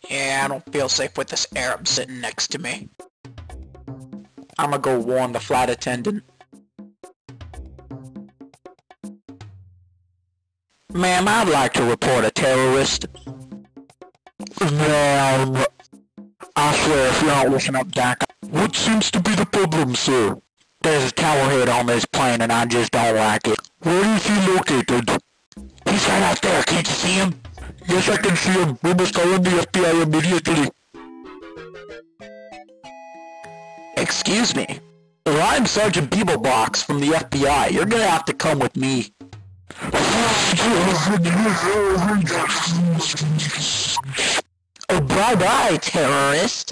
Yeah, I don't feel safe with this Arab sitting next to me. I'ma go warn the flight attendant. Ma'am, I'd like to report a terrorist. Ma'am, I swear if you don't listen up, Doc. What seems to be the problem, sir? There's a towerhead on this plane and I just don't like it. Where is he located? He's right out there, can't you see him? Yes, I can see him. We must call in the FBI immediately. Excuse me. Well, I'm Sergeant Beeblebox from the FBI. You're gonna have to come with me. Oh, bye-bye, terrorist.